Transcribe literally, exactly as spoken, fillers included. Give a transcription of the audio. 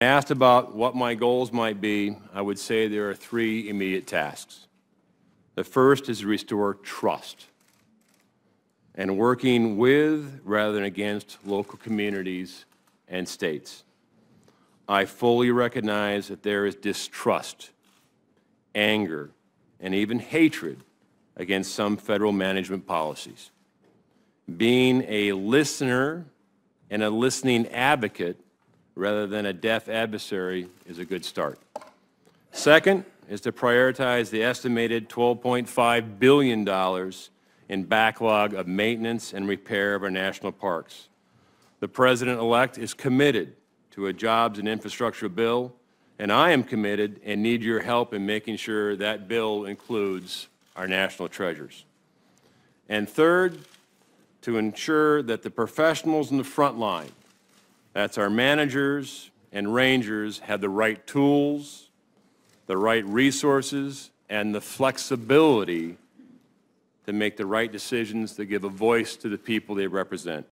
Asked about what my goals might be, I would say there are three immediate tasks. The first is to restore trust and working with rather than against local communities and states. I fully recognize that there is distrust, anger, and even hatred against some federal management policies. Being a listener and a listening advocate rather than a deaf adversary is a good start. Second is to prioritize the estimated twelve point five billion dollars in backlog of maintenance and repair of our national parks. The President-elect is committed to a jobs and infrastructure bill, and I am committed and need your help in making sure that bill includes our national treasures. And third, to ensure that the professionals in the front line, that's our managers and rangers, have the right tools, the right resources, and the flexibility to make the right decisions that give a voice to the people they represent.